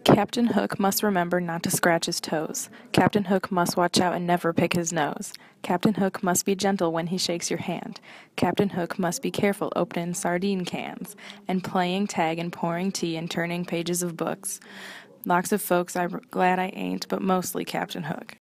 Captain Hook must remember not to scratch his toes. Captain Hook must watch out and never pick his nose. Captain Hook must be gentle when he shakes your hand. Captain Hook must be careful opening sardine cans and playing tag and pouring tea and turning pages of books. Lots of folks I'm glad I ain't, but mostly Captain Hook.